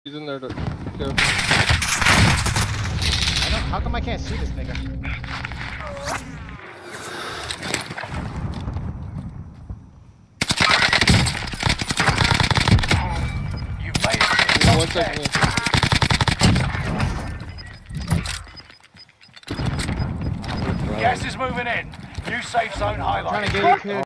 He's in there. Careful. How come I can't see this nigga? You've made it. 1 second. Gas is moving in. New safe zone highlighted. Trying to get you, kid.